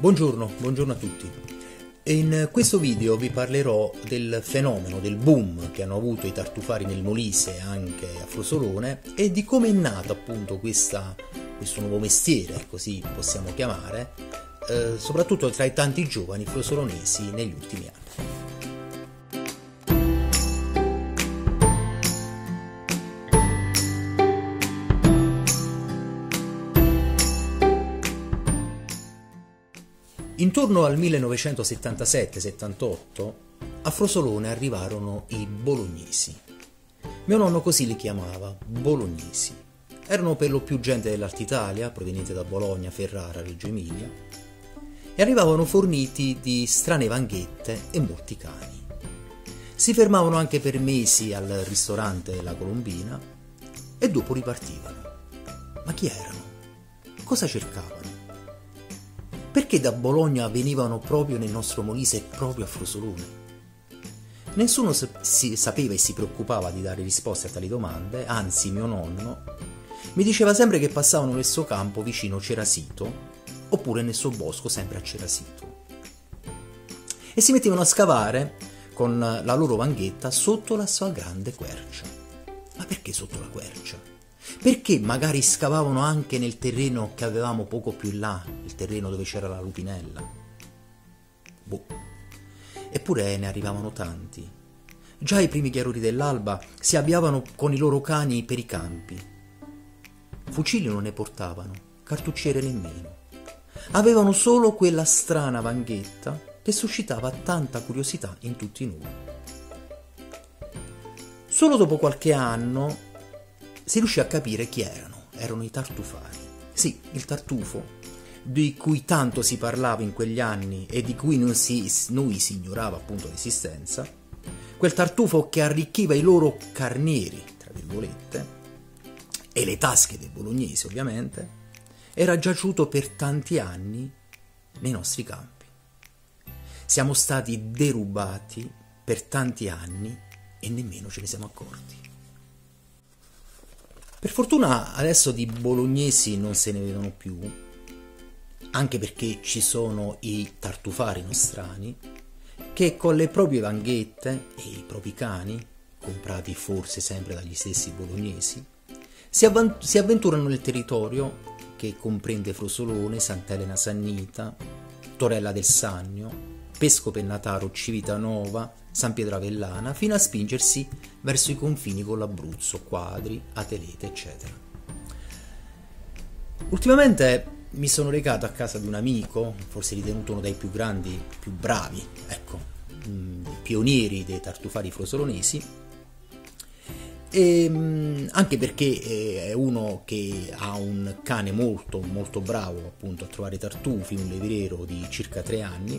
Buongiorno a tutti. In questo video vi parlerò del fenomeno, del boom che hanno avuto i tartufari nel Molise e anche a Frosolone e di come è nato appunto questo nuovo mestiere, così possiamo chiamare, soprattutto tra i tanti giovani frosolonesi negli ultimi anni. Intorno al 1977-78 a Frosolone arrivarono i bolognesi. Mio nonno così li chiamava, bolognesi. Erano per lo più gente dell'Alta Italia, proveniente da Bologna, Ferrara, Reggio Emilia, e arrivavano forniti di strane vanghette e molti cani. Si fermavano anche per mesi al ristorante La Colombina e dopo ripartivano. Ma chi erano? Cosa cercavano? Perché da Bologna venivano proprio nel nostro Molise e proprio a Frosolone? Nessuno si sapeva e si preoccupava di dare risposte a tali domande, anzi mio nonno mi diceva sempre che passavano nel suo campo vicino Cerasito, oppure nel suo bosco sempre a Cerasito. E si mettevano a scavare con la loro vanghetta sotto la sua grande quercia. Ma perché sotto la quercia? Perché magari scavavano anche nel terreno che avevamo poco più in là, il terreno dove c'era la lupinella? Boh. Eppure ne arrivavano tanti. Già ai primi chiarori dell'alba si avviavano con i loro cani per i campi. Fucili non ne portavano, cartucciere nemmeno. Avevano solo quella strana vanghetta che suscitava tanta curiosità in tutti noi. Solo dopo qualche anno si riuscì a capire chi erano. Erano i tartufari. Sì, il tartufo, di cui tanto si parlava in quegli anni e di cui noi si ignorava appunto l'esistenza, quel tartufo che arricchiva i loro carnieri, tra virgolette, e le tasche dei bolognesi ovviamente, era giaciuto per tanti anni nei nostri campi. Siamo stati derubati per tanti anni e nemmeno ce ne siamo accorti. Per fortuna adesso di bolognesi non se ne vedono più, anche perché ci sono i tartufari nostrani che con le proprie vanghette e i propri cani, comprati forse sempre dagli stessi bolognesi, si avventurano nel territorio che comprende Frosolone, Sant'Elena Sannita, Torella del Sannio, Pesco Pennataro, Civitanova, San Pietro Avellana, fino a spingersi verso i confini con l'Abruzzo, Quadri, Atelete, eccetera. Ultimamente mi sono recato a casa di un amico, forse ritenuto uno dei più grandi, più bravi, pionieri dei tartufari frosolonesi, e anche perché è uno che ha un cane molto molto bravo appunto a trovare tartufi, un levriero di circa 3 anni,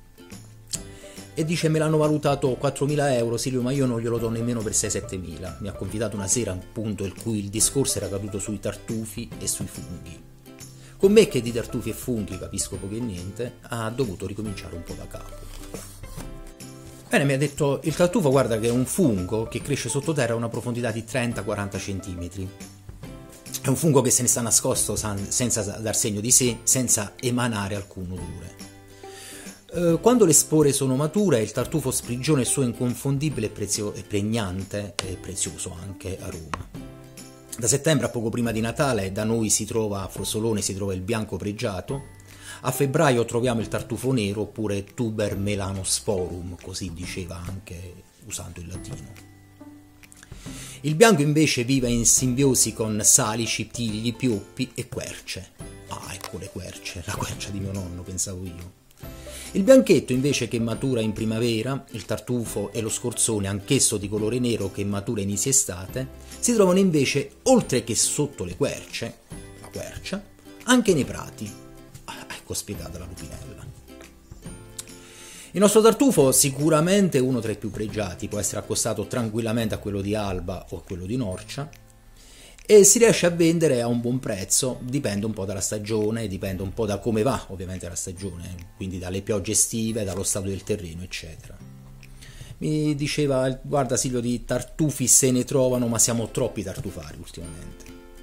e dice: me l'hanno valutato 4.000 euro Silvio, ma io non glielo do nemmeno per 6-7.000. Mi ha confidato una sera appunto in cui il discorso era caduto sui tartufi e sui funghi. Con me che di tartufi e funghi capisco poco e niente, ha dovuto ricominciare un po' da capo. Bene, mi ha detto: il tartufo, guarda, che è un fungo che cresce sottoterra a una profondità di 30-40 cm. È un fungo che se ne sta nascosto senza dar segno di sé, senza emanare alcun odore. Quando le spore sono mature, il tartufo sprigiona il suo inconfondibile e pregnante e prezioso anche aroma. Da settembre a poco prima di Natale da noi a Frosolone si trova il bianco pregiato, a febbraio troviamo il tartufo nero oppure Tuber melanosporum, così diceva anche usando il latino. Il bianco invece vive in simbiosi con salici, tigli, pioppi e querce. Ah, ecco le querce, la quercia di mio nonno, pensavo io. Il bianchetto invece che matura in primavera, il tartufo e lo scorzone, anch'esso di colore nero che matura in estate, si trovano invece, oltre che sotto le querce, la quercia, anche nei prati. Ecco spiegata la lupinella. Il nostro tartufo sicuramente è uno tra i più pregiati, può essere accostato tranquillamente a quello di Alba o a quello di Norcia, e si riesce a vendere a un buon prezzo, dipende un po' dalla stagione, dipende un po' da come va ovviamente la stagione, quindi dalle piogge estive, dallo stato del terreno, eccetera. Mi diceva: guarda Silvio, di tartufi se ne trovano, ma siamo troppi tartufari ultimamente.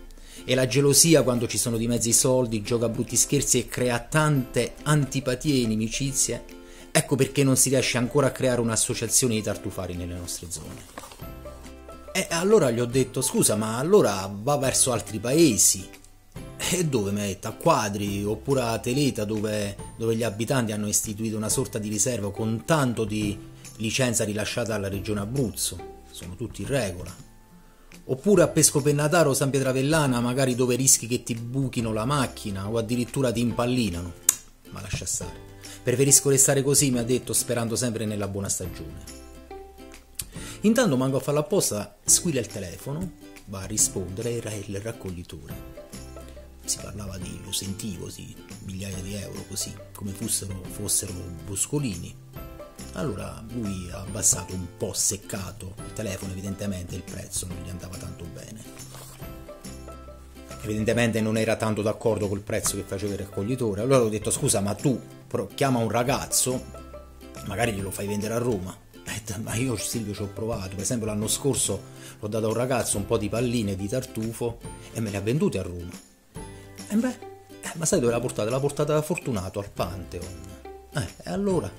e la gelosia quando ci sono di mezzo i soldi gioca brutti scherzi e crea tante antipatie e inimicizie. Ecco perché non si riesce ancora a creare un'associazione di tartufari nelle nostre zone. E allora gli ho detto: scusa, ma allora va verso altri paesi? E dove mi ha detto? A Quadri oppure a Teleta, dove gli abitanti hanno istituito una sorta di riserva con tanto di licenza rilasciata dalla regione Abruzzo, sono tutti in regola. Oppure a Pescopennataro o San Pietravellana, magari dove rischi che ti buchino la macchina o addirittura ti impallinano. Ma lascia stare, preferisco restare così, mi ha detto, sperando sempre nella buona stagione. Intanto manco a farlo apposta, squilla il telefono, va a rispondere, era il raccoglitore. Si parlava di, lo sentivo, sì, migliaia di euro, così, come fossero bruscolini. Allora lui ha abbassato un po' seccato il telefono, evidentemente il prezzo non gli andava tanto bene. Evidentemente non era tanto d'accordo col prezzo che faceva il raccoglitore. Allora ho detto: scusa, ma tu chiama un ragazzo, magari glielo fai vendere a Roma. Ma io, Silvio, ci ho provato, per esempio l'anno scorso l'ho dato a un ragazzo un po' di palline di tartufo e me le ha vendute a Roma. Ma sai dove l'ha portata? L'ha portata da Fortunato al Pantheon. E allora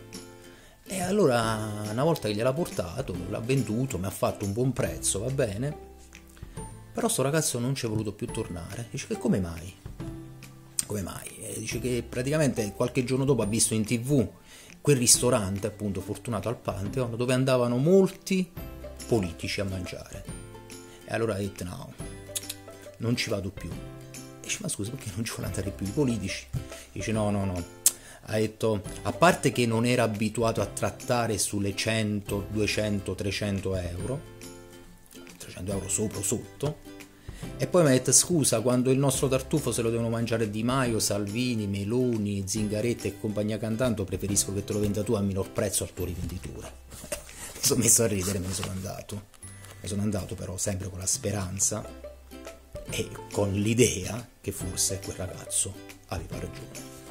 una volta che gliel'ha portato, l'ha venduto, mi ha fatto un buon prezzo, va bene, però sto ragazzo non ci è voluto più tornare. Dice che come mai? Dice che praticamente qualche giorno dopo ha visto in TV quel ristorante, appunto, Fortunato al Pantheon, dove andavano molti politici a mangiare. E allora ha detto: no, non ci vado più. Dice: ma scusa, perché non ci vogliono andare più i politici? Dice: no. Ha detto, a parte che non era abituato a trattare sulle 100, 200, 300 euro, 300 euro sopra o sotto, e poi mi ha detto: scusa, quando il nostro tartufo se lo devono mangiare Di Maio, Salvini, Meloni, Zingaretti e compagnia cantando, preferisco che te lo venda tu a minor prezzo al tuo rivenditore. Mi sono messo a ridere, me ne sono andato però sempre con la speranza e con l'idea che forse quel ragazzo aveva ragione.